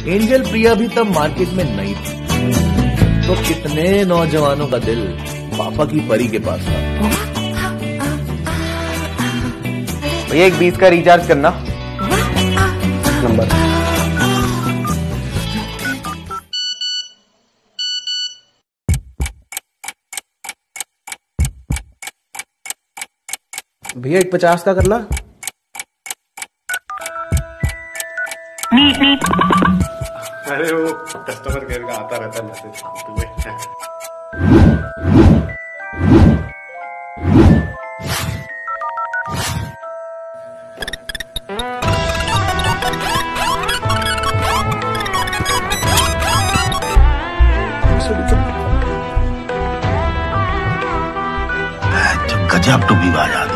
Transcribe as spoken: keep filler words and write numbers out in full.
Angel प्रिया भी तब market में नहीं थी, तो कितने नौजवानों का दिल पापा की परी के पास था। भैया एक बीस का रिचार्ज करना नंबर। भैया एक पचास का करना। अरे वो कस्टमर केयर का आता रहता मैसेज तुम्हें। गजब टू भी बाजा।